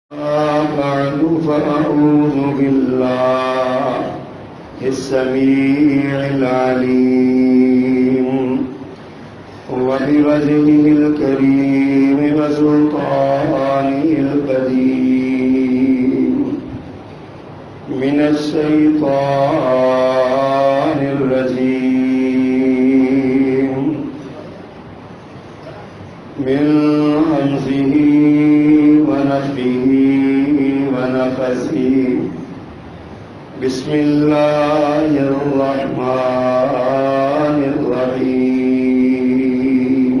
بعد فأعوذ بالله السميع العليم وبوجهه الكريم وسلطانه القديم من الشيطان الرجيم من همزه ونفخه ونفثه بسم الله الرحمن الرحيم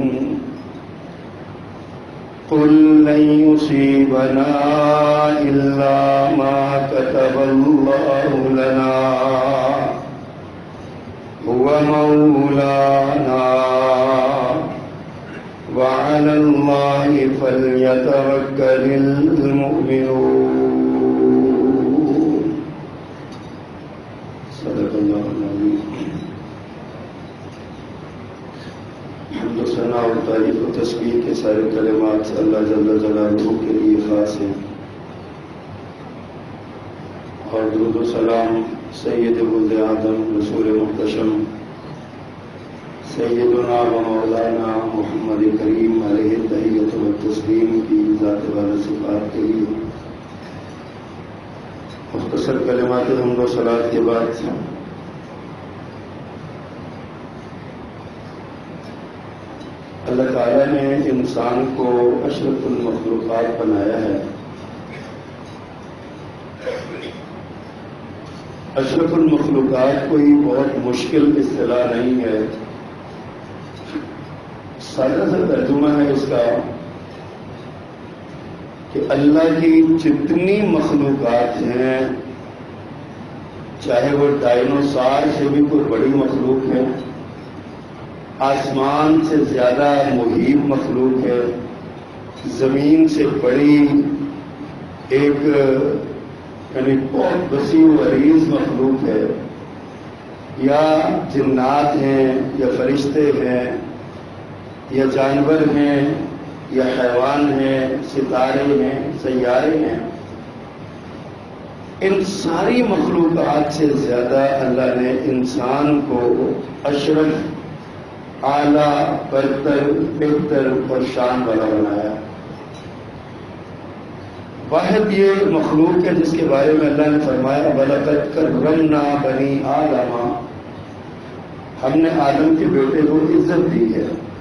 قل لن يصيبنا إلا ما كتب الله لنا هو مولانا وعلى الله فليتوكل المؤمنون صدق الله العظيم. حمد و ثنا و تعریف و تسبیح کے سارے کلمات اللہ جل جلالہ کے لیے خاص ہیں، اور درود و سلام سید ولد آدم رسول محتشم سیدنا و مولانا محمد کریم علیہ التحیۃ و التسلیم کی ذات والا صفات کے لیے مختصر کلمات حمد و صلات کے بعد اللہ تعالیٰ نے انسان کو اشرف المخلوقات بنایا ہے. اشرف المخلوقات کوئی بہت مشکل اصطلاح نہیں ہے، سادہ سا ترجمہ ہے اس کا کہ اللہ کی جتنی مخلوقات ہیں، چاہے وہ ڈائنوسار سے بھی کوئی بڑی مخلوق ہے، آسمان سے زیادہ محیط مخلوق ہے، زمین سے بڑی ایک یعنی بہت وسیع و عریض مخلوق ہے، یا جنات ہیں یا فرشتے ہیں یا جانور ہیں یا حیوان ہیں، ستارے ہیں، سیارے ہیں، ان ساری مخلوقات سے زیادہ اللہ نے انسان کو اشرف، اعلیٰ، برتر، بہتر اور شان والا بنایا. واحد یہ مخلوق ہے جس کے بارے میں اللہ نے فرمایا وَلَقَدْ كَرَّمْنَا بَنِي آدَمَ، ہم نے آدم کے بیٹے کو عزت دی ہے.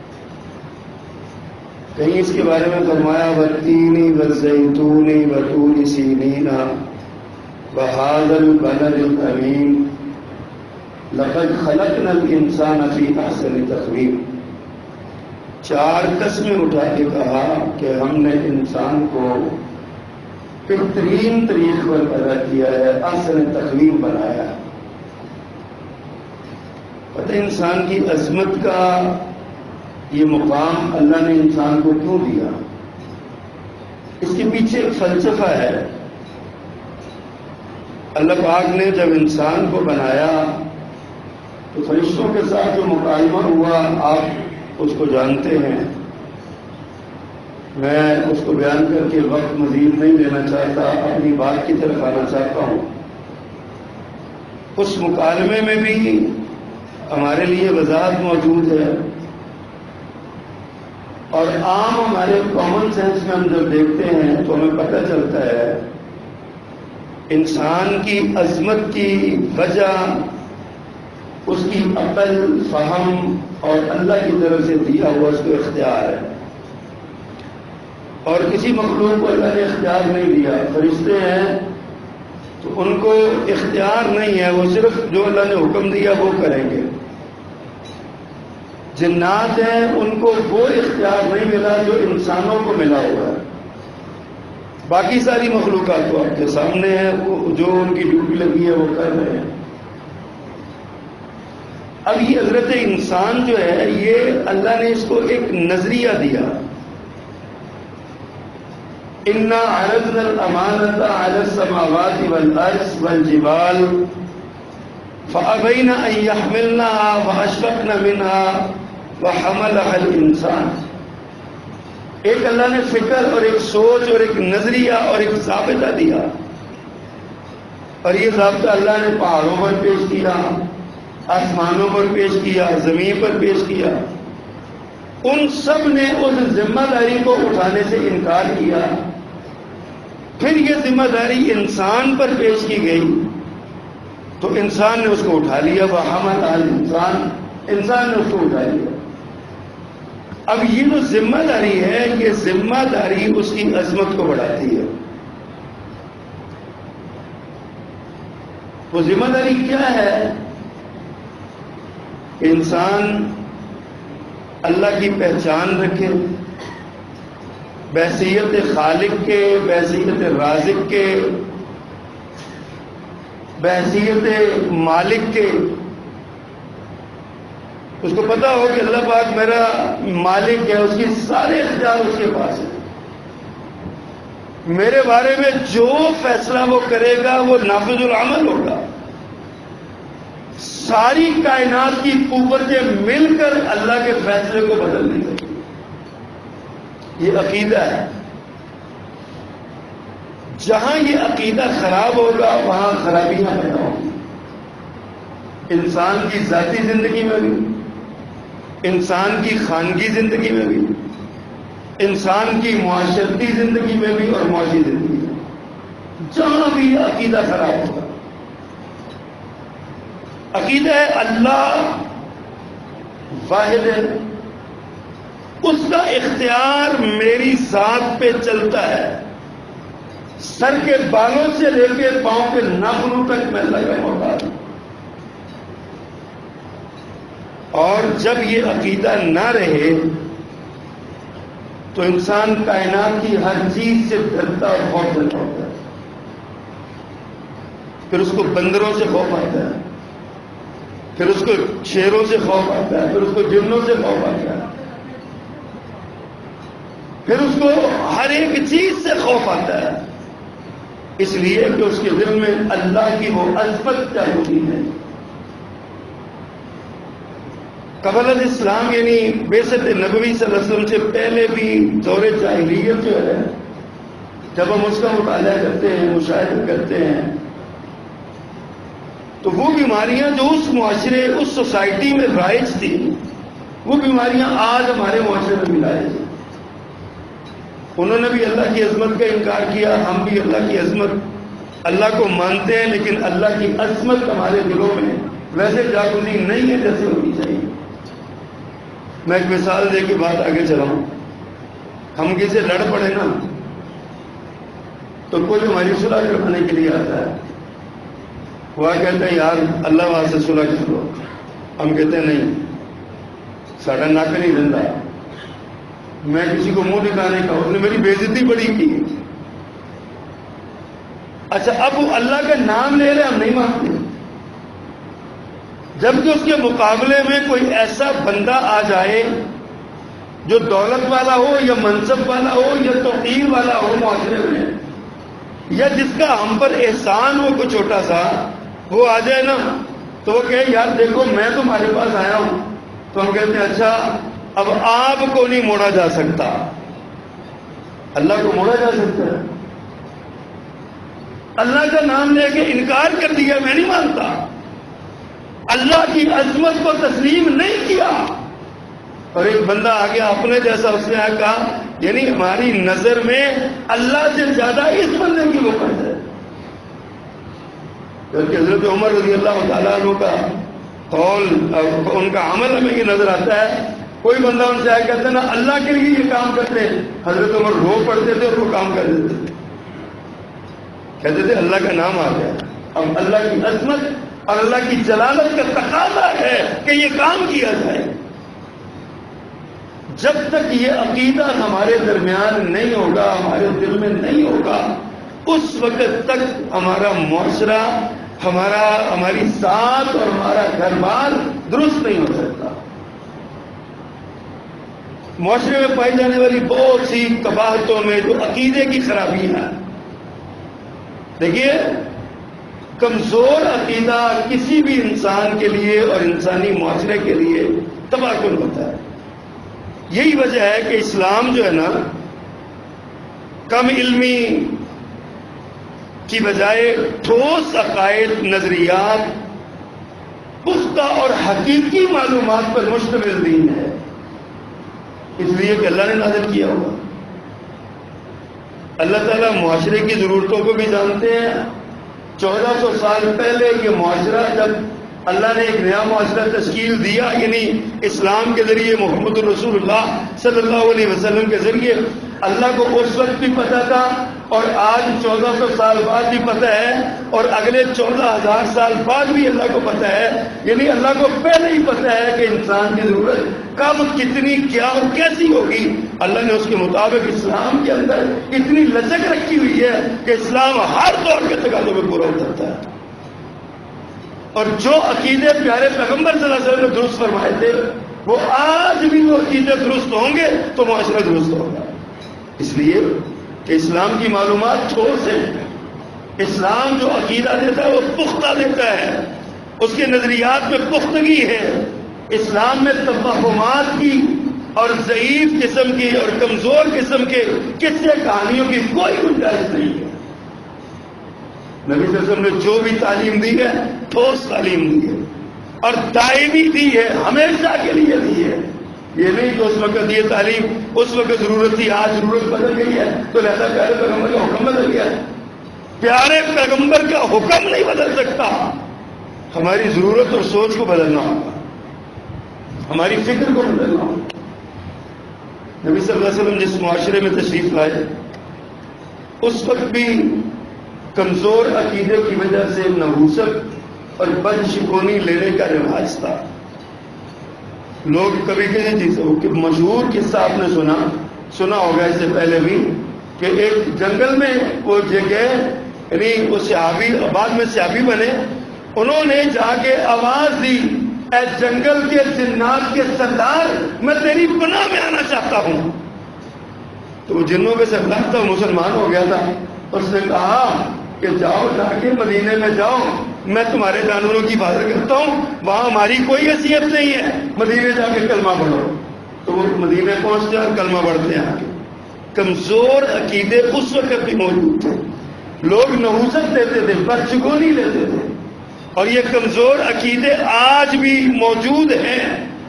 کہیں اس کے بارے میں فرمایا وَالتِّينِ وَالزَّيْتُونِ وَطُورِ سِينِينَ وَهَٰذَا الْبَلَدِ الْأَمِينِ لَقَدْ خَلَقْنَا الْإِنسَانَ فِي أَحْسَنِ تَقْوِيمٍ. 4 قسمیں اٹھا کے کہا کہ ہم نے انسان کو بہترین طریقے پر پیدا کیا ہے، احسن تقویم بنایا ہے. پتہ انسان کی عظمت کا یہ مقام اللہ نے انسان کو کیوں دیا؟ اس کے پیچھے ایک فلسفہ ہے. اللہ پاک نے جب انسان کو بنایا تو فرشتوں کے ساتھ جو مکالمہ ہوا آپ اس کو جانتے ہیں، میں اس کو بیان کر کے وقت مزید نہیں لینا چاہتا، اپنی بات کی طرف آنا چاہتا ہوں. اس مکالمے میں بھی ہمارے لیے وضاحت موجود ہے، اور عام ہمارے کامن سینس میں ہم جب دیکھتے ہیں تو ہمیں پتہ چلتا ہے انسان کی عظمت کی وجہ اس کی عقل، فہم اور اللہ کی طرف سے دیا ہوا اس کو اختیار ہے. اور کسی مخلوق کو اللہ نے اختیار نہیں دیا. فرشتے ہیں تو ان کو اختیار نہیں ہے، وہ صرف جو اللہ نے حکم دیا وہ کریں گے. جنات ہیں ان کو وہ اختیار نہیں ملا جو انسانوں کو ملا ہوا ہے. باقی ساری مخلوقات تو آپ کے سامنے ہیں، جو ان کی ڈیوٹی لگی ہے وہ کر رہے ہیں. اب یہ حضرت انسان جو ہے یہ اللہ نے اس کو ایک نظریہ دیا. اِنَّا عَرَضْنَا الْأَمَانَةَ عَلَى السَّمَاوَاتِ وَالْأَرْضِ وَالْجِبَالِ فَأَبَيْنَ أَن يَحْمِلْنَهَا وَأَشْفَقْنَ مِنْهَا وَحَمَلَهَا الْإِنسَانُ. ایک اللہ نے فکر اور ایک سوچ اور ایک نظریہ اور ایک ضابطہ دیا، اور یہ ضابطہ اللہ نے پہاڑوں پر پیش کیا، آسمانوں پر پیش کیا، زمین پر پیش کیا۔ ان سب نے اس ذمہ داری کو اٹھانے سے انکار کیا۔ پھر یہ ذمہ داری انسان پر پیش کی گئی تو انسان نے اس کو اٹھا لیا، وَحَمَلَ الْإِنسَانُ، انسان نے اس کو اٹھا لیا۔ اب یہ جو ذمہ داری ہے، یہ ذمہ داری اس کی عظمت کو بڑھاتی ہے۔ وہ ذمہ داری کیا ہے؟ کہ انسان اللہ کی پہچان رکھے، بحیثیت خالق کے، بحیثیت رازق کے، بحیثیت مالک کے۔ اس کو پتا ہو کہ اللہ پاک میرا مالک ہے، اس کی سارے اختیار اس کے پاس ہیں، میرے بارے میں جو فیصلہ وہ کرے گا وہ نافذ العمل ہوگا۔ ساری کائنات کی قوتیں مل کر اللہ کے فیصلے کو بدل دیں گی۔ یہ عقیدہ ہے۔ جہاں یہ عقیدہ خراب ہوگا وہاں خرابیاں پیدا ہوں گی، انسان کی ذاتی زندگی میں بھی، انسان کی خانگی زندگی میں بھی، انسان کی معاشرتی زندگی میں بھی اور معاشی زندگی میں، جہاں بھی یہ عقیدہ خراب ہوگا۔ عقیدہ ہے اللہ واحد ہے، اس کا اختیار میری ذات پہ چلتا ہے، سر کے بالوں سے لے کے پاؤں کے ناخنوں تک میں اللہ کا محتاج ہوں۔ اور جب یہ عقیدہ نہ رہے تو انسان کائنات کی ہر چیز سے ڈرتا اور خوف ہوتا ہے، پھر اس کو بندروں سے خوف آتا ہے، پھر اس کو شیروں سے خوف آتا ہے، پھر اس کو جنوں سے خوف آتا ہے، پھر اس کو ہر ایک چیز سے خوف آتا ہے، اس لیے کہ اس کے دل میں اللہ کی وہ عظمت کیا ہوتی ہے۔ قبل الاسلام یعنی بعثت نبوی صلی اللہ علیہ وسلم سے پہلے بھی دور جاہلیت جو ہے، جب ہم اس کا مطالعہ کرتے ہیں، مشاہدہ کرتے ہیں، تو وہ بیماریاں جو اس معاشرے، اس سوسائٹی میں رائج تھی، وہ بیماریاں آج ہمارے معاشرے میں بھی رائج ہیں۔ انہوں نے بھی اللہ کی عظمت کا انکار کیا، ہم بھی اللہ کی عظمت، اللہ کو مانتے ہیں لیکن اللہ کی عظمت ہمارے دلوں میں ویسے جاگزی نہیں ہے جیسے ہونی چاہیے۔ میں ایک مثال دے کے بات آگے چلاؤں۔ ہم کسی سے لڑ پڑے نا تو کوئی ہماری صلح کروانے کے لیے آتا ہے، وہ کہتے ہیں یار اللہ واسطے صلح کر لو، ہم کہتے ہیں نہیں، ساڈا نک نہیں رہتا، میں کسی کو منہ دکھانے کا، اس نے میری بے عزتی بڑی کی۔ اچھا اب وہ اللہ کا نام لے رہے ہم نہیں مانتے، جبکہ اس کے مقابلے میں کوئی ایسا بندہ آ جائے جو دولت والا ہو یا منصب والا ہو یا توقیر والا ہو معاشرے میں، یا جس کا ہم پر احسان ہو کوئی چھوٹا سا، وہ آ جائے نا تو وہ کہے یار دیکھو میں تمہارے پاس آیا ہوں، تو ہم کہتے ہیں اچھا اب آپ کو نہیں موڑا جا سکتا، اللہ کو موڑا جا سکتا ہے؟ اللہ کا نام لے کے انکار کر دیا، میں نہیں مانتا، اللہ کی عظمت کو تسلیم نہیں کیا۔ اور ایک بندہ آ گیا اپنے جیسا، اس نے کہا یعنی ہماری نظر میں اللہ سے زیادہ اس بندے کی وقت ہے۔ بلکہ حضرت عمر رضی اللہ تعالیٰ عنہ کا قول، ان کا عمل ہمیں یہ نظر آتا ہے، کوئی بندہ ان سے آیا کہتے نا اللہ کے لیے یہ کام کرتے ہیں، حضرت عمر رو پڑتے تھے اور وہ کام کر دیتے تھے، کہتے تھے اللہ کا نام آ گیا، اب اللہ کی عظمت اور اللہ کی جلالت کا تقاضا ہے کہ یہ کام کیا جائے۔ جب تک یہ عقیدہ ہمارے درمیان نہیں ہوگا، ہمارے دل میں نہیں ہوگا، اس وقت تک ہمارا معاشرہ، ہماری ذات اور ہمارا گھر بار درست نہیں ہو سکتا۔ معاشرے میں پائی جانے والی بہت سی قباحتوں میں جو عقیدے کی خرابی ہے، دیکھیے کمزور عقیدہ کسی بھی انسان کے لیے اور انسانی معاشرے کے لیے تباہ کن ہوتا ہے۔ یہی وجہ ہے کہ اسلام جو ہے نا کم علمی کی بجائے ٹھوس عقائد، نظریات، پختہ اور حقیقی معلومات پر مشتمل دین ہے، اس لیے کہ اللہ نے نازل کیا ہوگا۔ اللہ تعالیٰ معاشرے کی ضرورتوں کو بھی جانتے ہیں۔ 1400 سال پہلے یہ معاشرہ جب اللہ نے ایک نیا معاشرہ تشکیل دیا، یعنی اسلام کے ذریعے، محمد الرسول اللہ صلی اللہ علیہ وسلم کے ذریعے، اللہ کو اس وقت بھی پتہ تھا اور آج 1400 سال بعد بھی پتہ ہے اور اگلے 14,000 سال بعد بھی اللہ کو پتہ ہے۔ یعنی اللہ کو پہلے ہی پتہ ہے کہ انسان کی ضرورت کب، کتنی، کیا اور کیسی ہوگی۔ اللہ نے اس کے مطابق اسلام کے اندر اتنی لچک رکھی ہوئی ہے کہ اسلام ہر دور کے تقاضوں میں پورا اترتا ہے۔ اور جو عقیدے پیارے پیغمبر صلی اللہ علیہ وسلم نے درست فرمائے تھے، وہ آج بھی وہ عقیدے درست ہوں گے تو معاشرہ درست ہوگا۔ اس لیے کہ اسلام کی معلومات ٹھوس ہیں۔ اسلام جو عقیدہ دیتا ہے وہ پختہ دیتا ہے، اس کے نظریات میں پختگی ہے۔ اسلام میں توہمات کی اور ضعیف قسم کی اور کمزور قسم کے قصے کہانیوں کی کوئی گنجائش نہیں ہے۔ نبی صلی اللہ علیہ وسلم نے جو بھی تعلیم دی ہے ٹھوس تعلیم دی ہے اور دائمی دی ہے، ہمیشہ کے لیے دی ہے۔ یہ نہیں کہ اس وقت یہ تعلیم اس وقت ضرورت تھی، آج ضرورت بدل گئی ہے تو لہذا پیارے پیغمبر کا حکم بدل گیا ہے۔ پیارے پیغمبر کا حکم نہیں بدل سکتا، ہماری ضرورت اور سوچ کو بدلنا ہوگا، ہماری فکر کو بدلنا ہوگا۔ نبی صلی اللہ علیہ وسلم جس معاشرے میں تشریف لائے، اس وقت بھی کمزور عقیدے کی وجہ سے نحوست اور بد شگونی لینے کا رواج تھا۔ لوگ کبھی کسی چیز کہ مشہور قصہ آپ نے سنا ہوگا اس سے پہلے بھی، کہ ایک جنگل میں وہ جگہ، یعنی وہ صحابی بعد میں صحابی بنے، انہوں نے جا کے آواز دی، اے جنگل کے جنات کے سردار، میں تیری پناہ میں آنا چاہتا ہوں۔ تو وہ جنوں کے سردار تھا، مسلمان ہو گیا تھا، اور اس نے کہا کہ جاؤ، جا کے مدینے میں جاؤ، میں تمہارے جانوروں کی حفاظت کرتا ہوں، وہاں ہماری کوئی حیثیت نہیں ہے، مدینے جا کے کلمہ پڑھو۔ تو وہ مدینے پہنچتے اور کلمہ پڑھتے ہیں۔ کمزور عقیدے اس وقت بھی موجود تھے، لوگ نحوست دیتے تھے، بدشگونی لیتے تھے، اور یہ کمزور عقیدے آج بھی موجود ہیں۔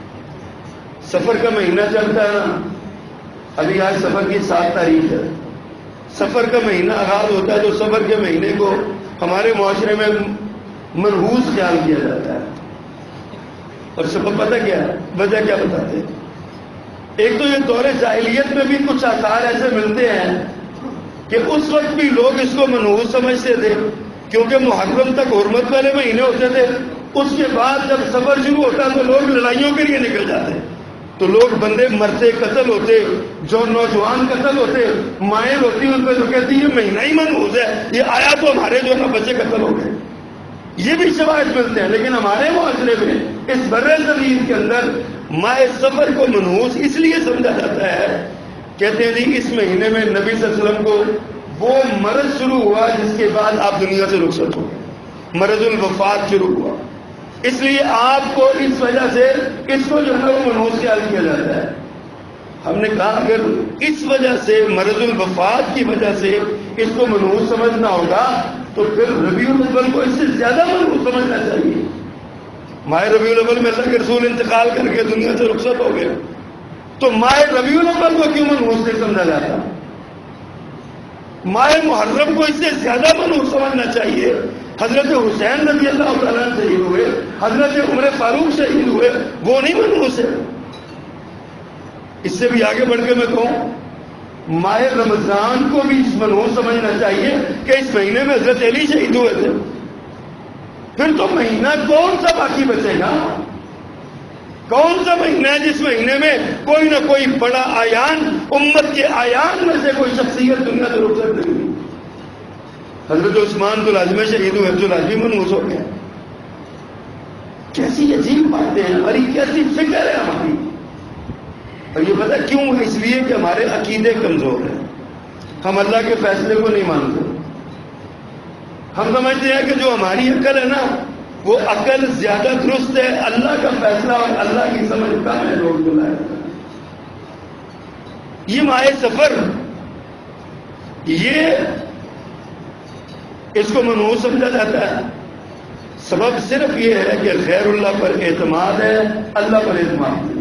سفر کا مہینہ چلتا ہے نا، ابھی آج سفر کی 7 تاریخ ہے، سفر کا مہینہ آغاز ہوتا ہے تو سفر کے مہینے کو ہمارے معاشرے میں منحوس خیال کیا جاتا ہے۔ اور سبب پتہ کیا ہے، وجہ کیا بتاتے ہیں؟ ایک تو یہ دور جاہلیت میں بھی کچھ آثار ایسے ملتے ہیں کہ اس وقت بھی لوگ اس کو منحوس سمجھتے تھے، کیونکہ محرم تک حرمت والے مہینے ہوتے تھے، اس کے بعد جب سفر شروع ہوتا تو لوگ لڑائیوں کے لیے نکل جاتے، تو لوگ بندے مرتے، قتل ہوتے، جو نوجوان قتل ہوتے، مائیں ہوتی ان پہ تو کہتی یہ مہینہ ہی منحوس ہے، یہ آیا تو ہمارے جو ہے نا بچے قتل ہو گئے۔ یہ بھی شواہد ملتے ہیں، لیکن ہمارے معاشرے میں اس بر زمین کے اندر ماہ سفر کو منحوس اس لیے سمجھا جاتا ہے، کہتے ہیں جی اس مہینے میں نبی صلی اللہ علیہ وسلم کو وہ مرض شروع ہوا جس کے بعد آپ دنیا سے رخصت ہو گئے، مرض الوفات شروع ہوا، اس لیے آپ کو اس وجہ سے اس کو جو ہے وہ منحوس خیال کیا جاتا ہے۔ ہم نے کہا اگر اس وجہ سے مرض الوفات کی وجہ سے اس کو منحوس سمجھنا ہوگا تو پھر ربیع الاول کو اس سے زیادہ منحوس سمجھنا چاہیے۔ ماہ ربیع الاول میں اللہ کے رسول انتقال کر کے دنیا سے رخصت ہو گئے، تو ماہ ربیع الاول کو کیوں منحوس نہیں سمجھا جاتا؟ ماہ محرم کو اس سے زیادہ منحوس سمجھنا چاہیے۔ حضرت حسین رضی اللہ تعالیٰ شہید ہوئے، حضرت عمر فاروق شہید ہوئے، وہ نہیں منحوس ہے؟ اس سے بھی آگے بڑھ کے میں کہوں ماہ رمضان کو بھی منحوس سمجھنا چاہیے کہ اس مہینے میں حضرت علی شہید ہوئے تھے، پھر تو مہینہ کون سا باقی بچے گا؟ کون سا مہینہ ہے جس مہینے میں کوئی نہ کوئی بڑا آیان، امت کے آیان میں سے کوئی شخصیت دنیا سے رخصت نہیں ہوئی؟ حضرت عثمان تو لازمی شہید ہوئے تو لازمی منحوس ہو گیا۔ کیسی عجیب باتیں ہیں ہماری، کیسی فکر ہے ہماری۔ اور یہ پتہ کیوں؟ اس لیے کہ ہمارے عقیدے کمزور ہیں، ہم اللہ کے فیصلے کو نہیں مانتے، ہم سمجھتے ہیں کہ جو ہماری عقل ہے نا وہ عقل زیادہ درست ہے، اللہ کا فیصلہ اور اللہ کی سمجھ کم ہے لوگ بلائے۔ یہ ماہ سفر یہ اس کو منحوس سمجھا جاتا ہے. سبب صرف یہ ہے کہ غیر اللہ پر اعتماد ہے، اللہ پر اعتماد نہیں.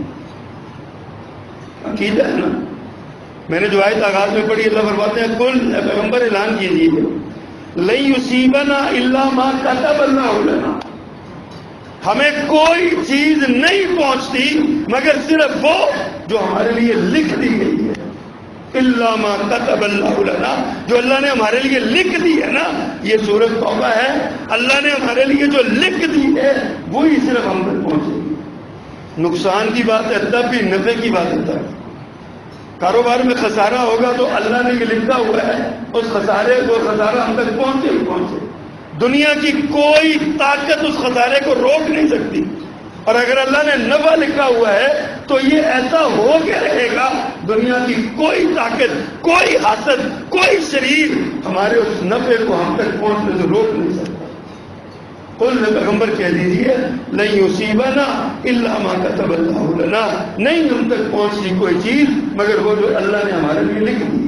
عقیدہ ہے نا. میں نے جو آیت آغاز میں پڑھی، اللہ فرماتے ہیں کل پیغمبر اعلان کیجیے لن یصیبنا الا ما کتب اللہ لنا، ہمیں کوئی چیز نہیں پہنچتی مگر صرف وہ جو ہمارے لیے لکھ دی گئی ہے. الا ما کتب اللہ لنا، جو اللہ نے ہمارے لیے لکھ دی ہے نا. یہ سورۃ توبہ ہے. اللہ نے ہمارے لیے جو لکھ دی ہے وہی صرف ہم تک پہنچے گی. نقصان کی بات ہے تب بھی، نفع کی بات ہے تب. کاروبار میں خسارہ ہوگا تو اللہ نے یہ لکھا ہوا ہے، اس خسارے کو خسارہ ہم تک پہنچے ہی پہنچے. دنیا کی کوئی طاقت اس خسارے کو روک نہیں سکتی. اور اگر اللہ نے نفع لکھا ہوا ہے تو یہ ایسا ہو کے رہے گا، دنیا کی کوئی طاقت، کوئی حسد، کوئی شریر ہمارے اس نفع کو ہم تک پہنچنے سے روک نہیں سکتا. قل پیغمبر کہہ دیجیے لن یصیبنا الا ما کتب اللہ لنا، نہیں ہم تک پہنچتی کوئی چیز مگر وہ جو اللہ نے ہمارے لیے لکھ دی.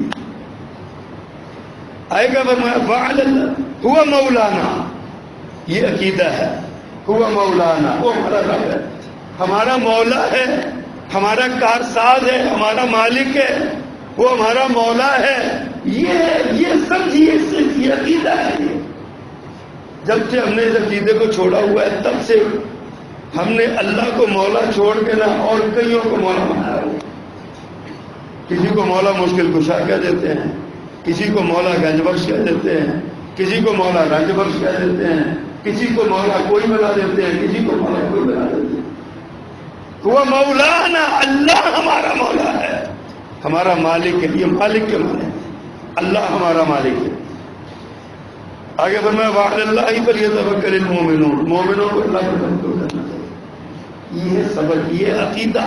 آئے گا فرمایا فعل اللہ ہوا مولانا، یہ عقیدہ ہے. ہوا مولانا، وہ ہمارا رب ہے، ہمارا مولا ہے، ہمارا کارساز ہے، ہمارا مالک ہے، وہ ہمارا مولا ہے. یہ سمجھیے، یہ عقیدہ ہے. جب سے ہم نے اس عقیدے کو چھوڑا ہوا ہے تب سے ہم نے اللہ کو مولا چھوڑ کے نہ اور کئیوں کو مولا بنایا ہوا. کسی کو مولا مشکل کشا کہہ دیتے ہیں، کسی کو مولا گنج بخش کہہ دیتے ہیں، کسی کو مولا رنج بخش کہہ دیتے ہیں، کسی کو مولا کوئی بنا دیتے ہیں، کسی کو مولا کوئی بنا دیتے ہیں. وہ مولانا، اللہ ہمارا مولا ہے، ہمارا مالک ہے. یہ مالک کے معنی ہے، اللہ ہمارا مالک ہے. آگے فرمایا وعلی اللہ فلیتوکل المؤمنون، مومنوں کو اللہ پر توکل کرنا چاہیے. یہ ہے سبق، یہ عقیدہ،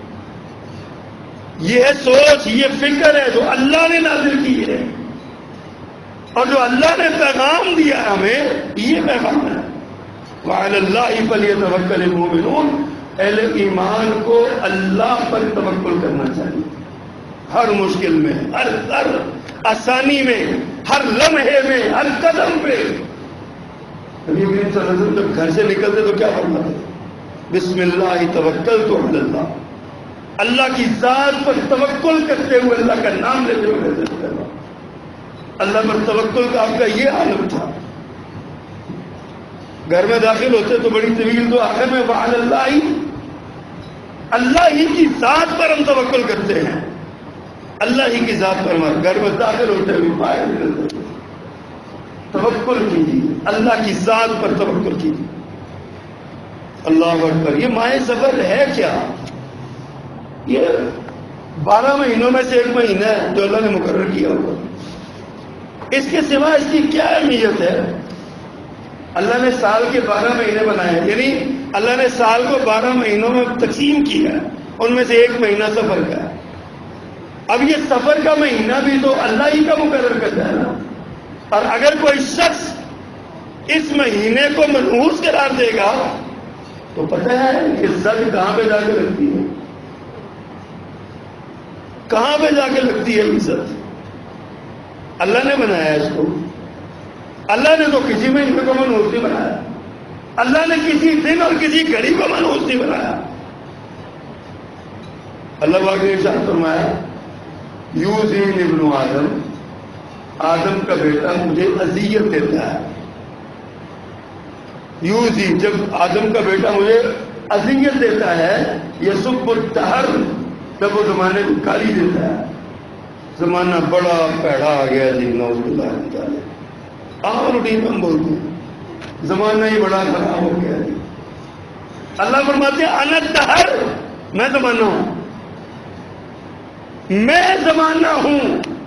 یہ ہے سوچ، یہ فکر ہے جو اللہ نے نازل کی ہے اور جو اللہ نے پیغام دیا ہے ہمیں، یہ پیغام ہے. وعلی اللہ فلیتوکل المؤمنون، اہل ایمان کو اللہ پر توکل کرنا چاہیے. ہر مشکل میں، ہر آسانی میں، ہر لمحے میں، ہر قدم پہ. نبی کریم صلی اللہ علیہ وسلم جب گھر سے نکلتے تو کیا فرماتے؟ بسم اللہ توکلت علی اللہ، اللہ کی ذات پر توکل کرتے ہوئے، اللہ کا نام لیتے ہوئے گھر سے نکلنا. اللہ پر توکل کا آپ کا یہ عالم تھا. گھر میں داخل ہوتے تو بڑی طویل تو آخر میں وعلی اللہ، اللہ ہی کی ذات پر ہم توکل کرتے ہیں، اللہ ہی کی ذات پر. گھر میں داخل ہوتے ہوئے باہر نکلتے توکل کیجیے، اللہ کی ذات پر توکل کیجیے. اللہ اکبر. یہ ماہ سفر ہے کیا؟ یہ 12 مہینوں میں سے ایک مہینہ ہے جو اللہ نے مقرر کیا ہوا. اس کے سوا اس کی کیا اہمیت ہے؟ اللہ نے سال کے 12 مہینے بنائے ہیں، یعنی اللہ نے سال کو 12 مہینوں میں تقسیم کیا ہے، ان میں سے ایک مہینہ سفر کا ہے. اب یہ سفر کا مہینہ بھی تو اللہ ہی کا مقرر کرتا ہے نا. اور اگر کوئی شخص اس مہینے کو منحوس قرار دے گا تو پتہ ہے کہ زد کہاں پہ جا کے لگتی ہے، کہاں پہ جا کے لگتی ہے عزت. اللہ نے بنایا اس کو، اللہ نے تو کسی مہینے کو منحوس نہیں بنایا، اللہ نے کسی دن اور کسی گھڑی کو منحوس نہیں بنایا. اللہ پاک نے ارشاد فرمایا یوزین ابن آدم، آدم کا بیٹا مجھے اذیت دیتا ہے. یوزی، جب آدم کا بیٹا مجھے اذیت دیتا ہے. یسب الدہر، جب وہ زمانے کو گالی دیتا ہے. زمانہ بڑا پیڑا آ گیا جی، نعوذ باللہ من ذالک. عام روٹین میں ہم بولتے ہیں زمانہ ہی بڑا خراب ہو گیا جی. اللہ فرماتے ہیں انا الدہر، میں زمانہ ہوں، میں زمانہ ہوں،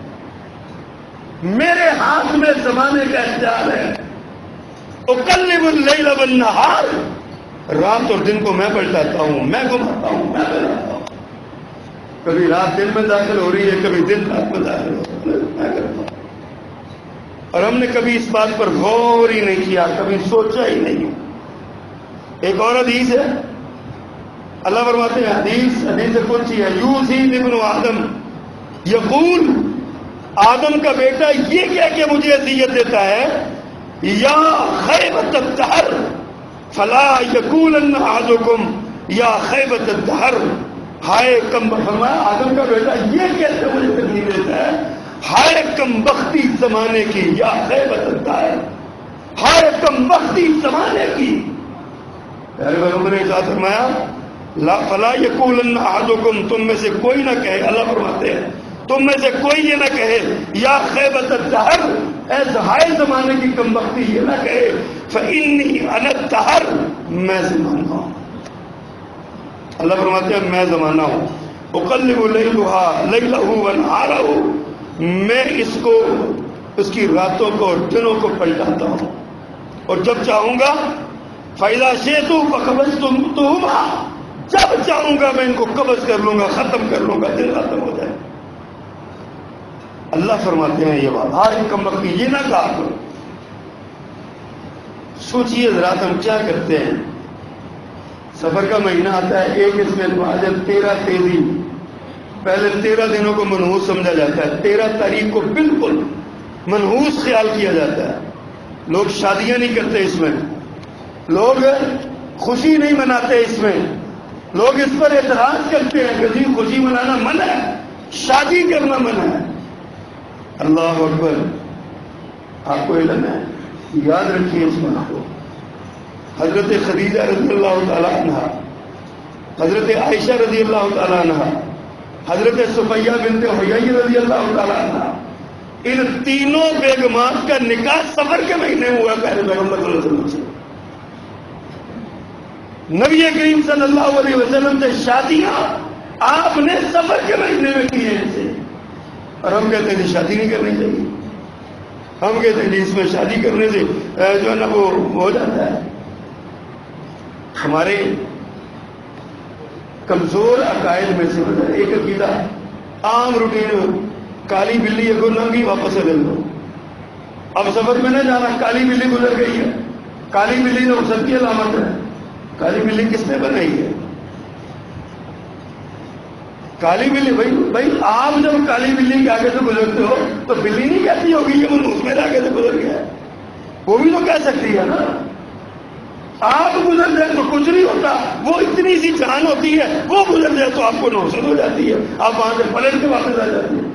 میرے ہاتھ میں زمانے کا اختیار ہے. اقلب اللیل والنہار، رات اور دن کو میں پلٹاتا ہوں، میں گھماتا ہوں، میں بناتا ہوں. کبھی رات دن میں داخل ہو رہی ہے، کبھی دن رات میں داخل ہو رہی ہے، میں کرتا ہوں. اور ہم نے کبھی اس بات پر غور ہی نہیں کیا، کبھی سوچا ہی نہیں. ایک اور حدیث ہے، اللہ فرماتے ہیں حدیث قدسی ہے، یوزین ابن آدم یقول، آدم کا بیٹا یہ کہہ کے مجھے اذیت دیتا ہے یا خیبت الدہر فلا یقولن احدکم یا خیبت الدہر، ہائے کم، فرمایا آدم کا بیٹا یہ کیسے مجھے تکلیف دیتا ہے، ہائے کم بختی زمانے کی، یا خیبت الدہر، ہائے کم بختی زمانے کی۔ پیارے پیغمبر نے کہا، فرمایا لا فلا یقولن احدکم، تم میں سے کوئی نہ کہے، اللہ فرماتے ہیں تم میں سے کوئی یہ نہ کہے یا خیبت الدہر، اے ہائے زمانے کی کم بختی، یہ نہ کہے فإنی انا الدہر، میں زمانہ ہوں۔ اللہ فرماتے ہیں میں زمانہ ہوں، اقلب لیلہ ونہارہ، میں اس کو، اس کی راتوں کو اور دنوں کو پلٹاتا ہوں، اور جب چاہوں گا فإذا شئت فقبضتهما، جب چاہوں گا میں ان کو قبض کر لوں گا، ختم کر لوں گا، دن ختم ہو جائے۔ اللہ فرماتے ہیں یہ بات، ہاں کم بختی یہ نہ کہا کرو۔ سوچئے حضرات ہم کیا کرتے ہیں، سفر کا مہینہ آتا ہے، ایک اس میں 13 تیزی، پہلے 13 دنوں کو منحوس سمجھا جاتا ہے، 13 تاریخ کو بالکل منحوس خیال کیا جاتا ہے۔ لوگ شادیاں نہیں کرتے اس میں، لوگ خوشی نہیں مناتے اس میں، لوگ اس پر اعتراض کرتے ہیں کہ جی خوشی منانا منع ہے، شادی کرنا منع ہے۔ اللہ اکبر، آپ کو علم ہے، یاد رکھیے اس بات کو۔ حضرت خدیجہ رضی اللہ تعالیٰ عنہ، حضرت عائشہ رضی اللہ تعالیٰ عنہ، حضرت صفیہ بنت حیی رضی اللہ تعالیٰ عنہ، ان تینوں بیگمات کا نکاح سفر کے مہینے میں ہوا پہلے پیغمبر صلی اللہ علیہ وسلم سے۔ نبی کریم صلی اللہ علیہ وسلم سے شادیاں آپ نے سفر کے مہینے میں کی ہیں ان سے، اور ہم کہتے ہیں شادی نہیں کرنی چاہیے، ہم کہتے ہیں اس میں شادی کرنے سے جو ہے نا وہ ہو جاتا ہے۔ ہمارے کمزور عقائد میں سے ایک عقیدہ عام روٹین، کالی بلی اگو ننگی واپس لے لو، اب سفر میں نہ جانا، کالی بلی گزر گئی ہے، کالی بلی نے سب کی علامت ہے۔ کالی بلی کس نے بنائی ہے؟ کالی بلی، بھائی آپ جب کالی بلی کے آگے سے گزرتے ہو تو بلی نہیں کہتی ہوگی یہ منحوس میرے آگے سے گزر گیا ہے، وہ بھی تو کہہ سکتی ہے نا۔ آپ گزر جائے تو کچھ نہیں ہوتا، وہ اتنی سی جان ہوتی ہے، وہ گزر جائے تو آپ کو نوسط ہو جاتی ہے، آپ وہاں سے پلٹ کے واپس آ جاتی ہے۔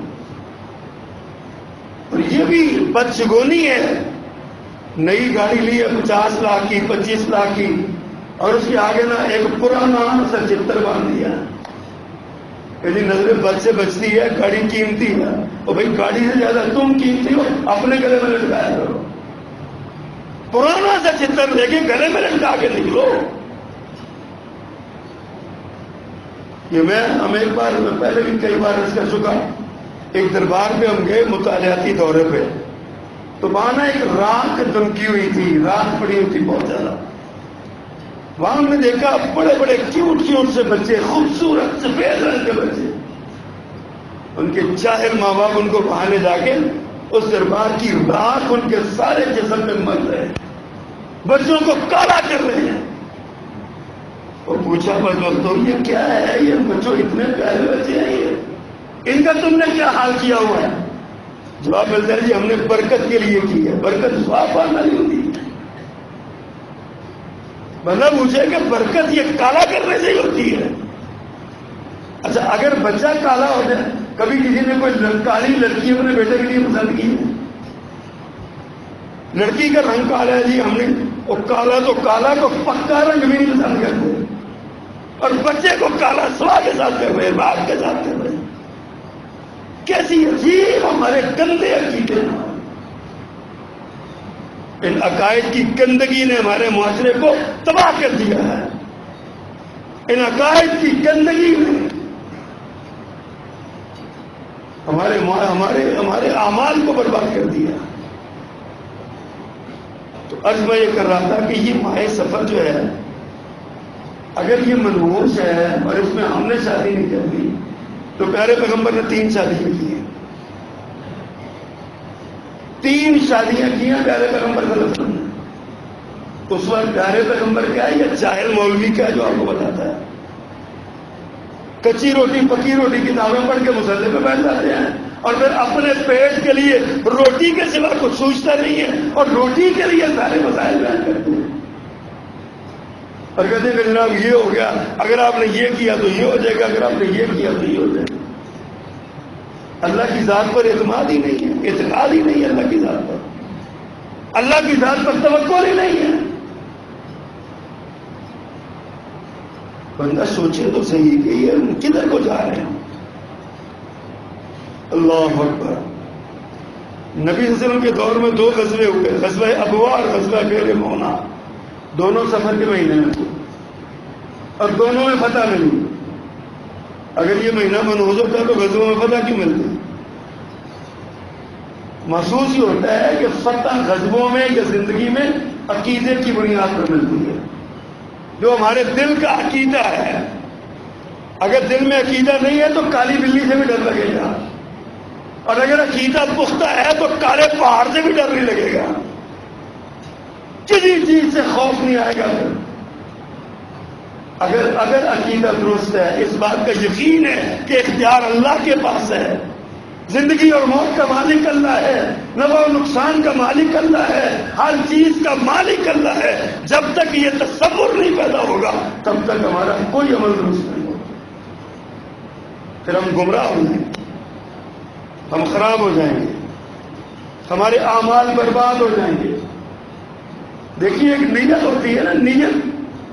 اور یہ بھی بدشگونی ہے، نئی گاڑی لی ہے 50 لاکھ کی، 25 لاکھ کی، اور اس کے آگے نا ایک پرانا سا چتر باندھ دیا، یعنی نظر بد سے بچتی ہے، گاڑی قیمتی ہے، اور بھائی گاڑی سے زیادہ تم قیمتی ہو، اپنے گلے میں لٹکایا کرو، پرانا سا چتر لے کے گلے میں لٹکا کے نکلو۔ یہ ہم ایک بار پہلے بھی کئی بار اس کا چکا، ایک دربار پہ ہم گئے مطالعاتی دورے پہ، تو وہاں نا ایک رات دمکی ہوئی تھی، رات پڑی ہوئی تھی بہت زیادہ، وہاں ہم نے دیکھا بڑے بڑے کیوٹ کیوٹ سے بچے، خوبصورت سفید رنگ کے بچے، ان کے جاہل ماں باپ ان کو وہاں لے جا کے اس دربار کی رات ان کے سارے جسم میں مر رہے ہیں، بچوں کو کالا کر رہے ہیں۔ اور پوچھا بس دوستوں یہ کیا ہے، یہ بچوں اتنے پیارے بچے ہیں، یہ ان کا تم نے کیا حال کیا ہوا ہے؟ جواب ملتا ہے جی ہم نے برکت کے لیے کی ہے، برکت سواب آنا نہیں ہوتی، بندہ پوچھے کہ برکت یہ کالا کرنے سے ہی ہوتی ہے۔ اچھا اگر بچہ کالا ہو جائے، کبھی کسی نے کوئی کالی لڑکی اپنے بیٹے کے لیے پسند کی ہے، لڑکی کا رنگ کالا ہے جی ہم نے، وہ کالا تو کالا کو پکا رنگ بھی نہیں پسند کرتے، اور بچے کو کالا سوا کے ساتھ کر رہے، باپ کے ساتھ کر رہے، کیسی عجیب ہمارے گندے عقیدے ہیں۔ ان عقائد کی گندگی نے ہمارے معاشرے کو تباہ کر دیا ہے، ان عقائد کی گندگی نے ہمارے اعمال کو برباد کر دیا۔ تو عرض میں یہ کر رہا تھا کہ یہ ماہ سفر جو ہے اگر یہ منحوس ہے اور اس میں ہم نے شادی نہیں کرنی، تو پیارے پیغمبر نے 3 شادیاں کی ہیں، 3 شادیاں کی ہیں پیارے پیغمبر صلی اللہ علیہ وسلم نے۔ اس وقت پیارے پیغمبر کیا ہے یا جاہل مولوی کیا جو آپ کو بتاتا ہے؟ کچی روٹی پکی روٹی کتابیں پڑھ کے مسلے پہ بیٹھ جاتے ہیں، اور پھر اپنے پیٹ کے لیے روٹی کے سوا کچھ سوچتا نہیں ہے اور روٹی کے لیے سارے مسائل بیان کرتے ہیں اور کہتے ہیں کہ جناب یہ ہو گیا، اگر آپ نے یہ کیا تو یہ ہو جائے گا، اگر آپ نے یہ کیا تو یہ ہو جائے گا۔ اللہ کی ذات پر اعتماد ہی نہیں ہے، اعتقاد ہی نہیں ہے اللہ کی ذات پر، اللہ کی ذات پر توکل ہی نہیں ہے۔ بندہ سوچے تو صحیح کہ یہ ہم کدھر کو جا رہے ہیں۔ اللہ اکبر۔ نبی صلی اللہ علیہ وسلم کے دور میں 2 غزوے ہوئے، غزوہ ابوا اور غزوہ بئر مونا، دونوں سفر کے مہینے میں تھے اور دونوں میں فتح ملی۔ اگر یہ مہینہ منحوس ہوتا تو غزووں میں فتح کیوں ملتی؟ محسوس ہی ہوتا ہے کہ فتح غزووں میں یا زندگی میں عقیدے کی بنیاد پر ملتی ہے، جو ہمارے دل کا عقیدہ ہے۔ اگر دل میں عقیدہ نہیں ہے تو کالی بلی سے بھی ڈر لگے گا، اور اگر عقیدہ پختہ ہے تو کالے پہاڑ سے بھی ڈر نہیں لگے گا، کسی چیز سے خوف نہیں آئے گا۔ اگر عقیدہ درست ہے، اس بات کا یقین ہے کہ اختیار اللہ کے پاس ہے، زندگی اور موت کا مالک اللہ ہے، نفع و نقصان کا مالک اللہ ہے، ہر چیز کا مالک اللہ ہے، جب تک یہ تصور نہیں پیدا ہوگا تب تک ہمارا کوئی عمل درست نہیں ہوگا۔ پھر ہم گمراہ ہو جائیں گے، ہم خراب ہو جائیں گے، ہمارے اعمال برباد ہو جائیں گے۔ دیکھیے ایک نیت ہوتی ہے نا، نیت،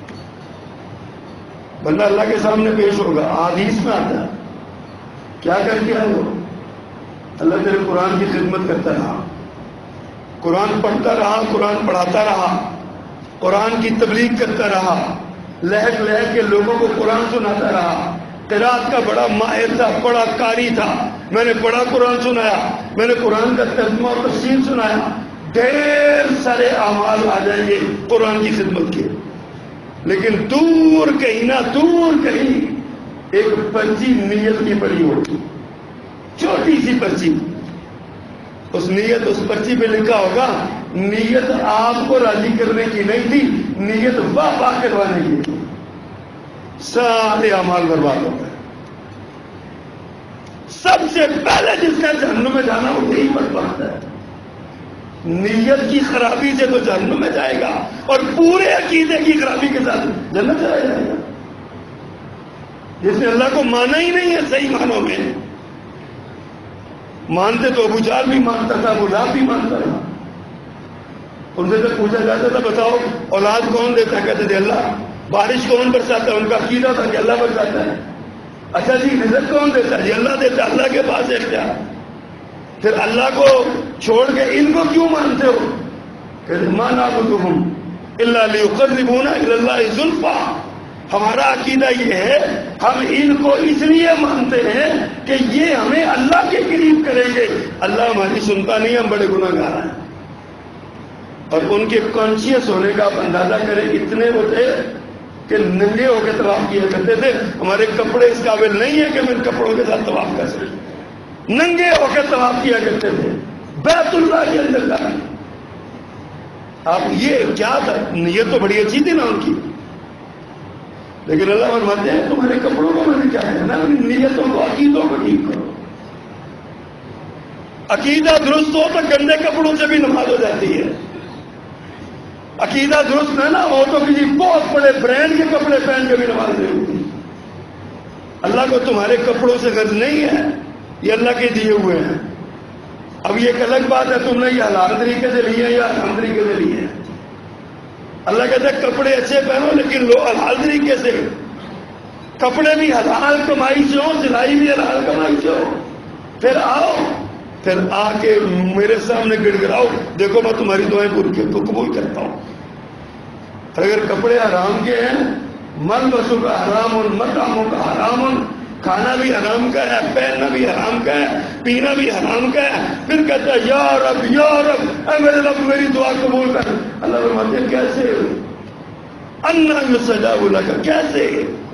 بندہ اللہ کے سامنے پیش ہوگا، حدیث میں آتا ہے کیا کر کے ہے وہ؟ اللہ تیرے قرآن کی خدمت کرتا رہا، قرآن پڑھتا رہا، قرآن پڑھاتا رہا، قرآن کی تبلیغ کرتا رہا، لہج لہج کے لوگوں کو قرآن سناتا رہا، قرات کا بڑا ماہر تھا، بڑا قاری تھا، میں نے بڑا قرآن سنایا، میں نے قرآن کا ترجمہ اور تفسیر سنایا۔ ڈھیر سارے اعمال آ جائیں گے قرآن کی خدمت کے، لیکن دور کہیں نہ دور کہیں ایک پرچی نیت کی پڑی ہوگی، چھوٹی سی پرچی، اس نیت اس پرچی پہ لکھا ہوگا نیت آپ کو راضی کرنے کی نہیں تھی، نیت واہ واہ کروانے کی تھی، سارے اعمال برباد ہو گئے۔ سب سے پہلے جس کا جہنم میں جانا وہ یہی بدبخت ہے، نیت کی خرابی سے تو جہنم میں جائے گا اور پورے عقیدے کی خرابی کے ساتھ جنت چلا جائے گا۔ جس نے اللہ کو مانا ہی نہیں ہے صحیح معنوں میں، مانتے تو ابو جہل بھی مانتا تھا، ابو لہب بھی مانتا تھا، ان سے جب پوچھا جاتا تھا بتاؤ اولاد کون دیتا ہے، کہتے تھے اللہ، بارش کون برساتا ہے، ان کا عقیدہ تھا کہ اللہ برساتا ہے۔ اچھا جی رزق کون دیتا ہے، جی اللہ دیتا ہے، اللہ کے پاس اختیار۔ پھر اللہ کو چھوڑ کے ان کو کیوں مانتے ہو، کہتے ما نعبدہم الا لیقربونا الی اللہ زلفیٰ، ہمارا عقیدہ یہ ہے ہم ان کو اس لیے مانتے ہیں کہ یہ ہمیں اللہ کے قریب کریں گے۔ اللہ ہماری سنتا نہیں، ہم بڑے گناہ گار ہیں۔ اور ان کے کانشیس ہونے کا آپ اندازہ کریں، اتنے وہ تھے کہ ننگے ہو کے طواف کیا کرتے تھے، ہمارے کپڑے اس قابل نہیں ہے کہ ہم ان کپڑوں کے ساتھ طواف کر سکیں، ننگے ہو کے طواف کیا کرتے تھے بیت اللہ کے اندر جا کے۔ آپ یہ کیا تھا، نیت تو بڑی اچھی تھی نا ان کی، لیکن اللہ فرماتے ہیں تمہارے کپڑوں کو میں نے کیا ہے نا، نیتوں کو عقیدوں کو ٹھیک کرو۔ عقیدہ درست ہو تو گندے کپڑوں سے بھی نماز ہو جاتی ہے، عقیدہ درست ہے نا ہو تو کسی بہت بڑے برانڈ کے کپڑے پہن کے بھی نماز نہیں ہوتی۔ اللہ کو تمہارے کپڑوں سے غرض نہیں ہے، یہ اللہ کے دیے ہوئے ہیں۔ اب یہ ایک الگ بات ہے تم نے یہ حلال طریقے سے لیے ہیں یا حرام طریقے سے لیے ہیں۔ اللہ کہتا ہے کپڑے اچھے پہنو لیکن لو حلال طریقے سے، کپڑے بھی حلال کمائی سے ہو، سلائی بھی حلال کمائی سے ہو، پھر آؤ، پھر آ کے میرے سامنے گڑ گڑاؤ، دیکھو میں تمہاری دعائیں پوری قبول کرتا ہوں۔ اگر کپڑے حرام کے ہیں، ملبسوں کا حرام، مطعموں کا حرام، کھانا بھی حرام کا ہے، پہننا بھی حرام کا ہے، پینا بھی حرام کا ہے، پھر کہتا ہے یا رب یا رب، اے میرے رب میری دعا قبول کر۔ اللہ فرماتے ہیں کیسے انا یستجاب لک، کیسے